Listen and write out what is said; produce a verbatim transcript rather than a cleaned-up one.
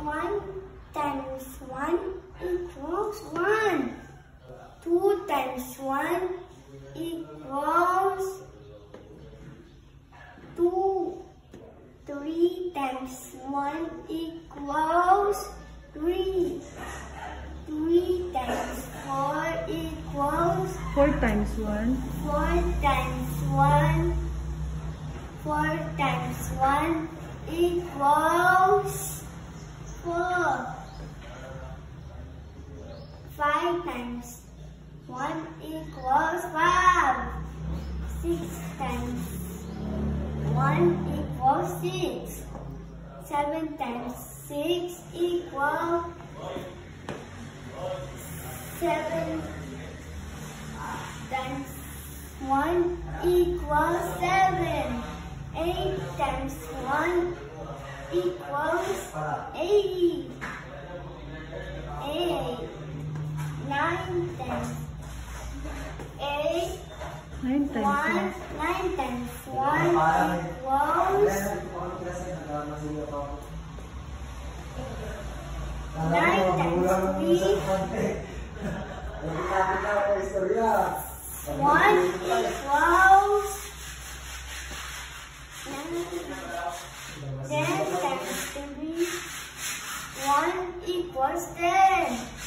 one times one equals one. Two times one equals two. Three times one equals three. Three times four equals Four times one. four times one. Four times one equals four. Five times one equals five. Six times one equals six. Seven times six equals seven. Times one equals seven. Eight times one equals eight. Eight. Nine times eight. Nine times One. one. Nine times one equals nine times three. One equals ten times three. One equals ten.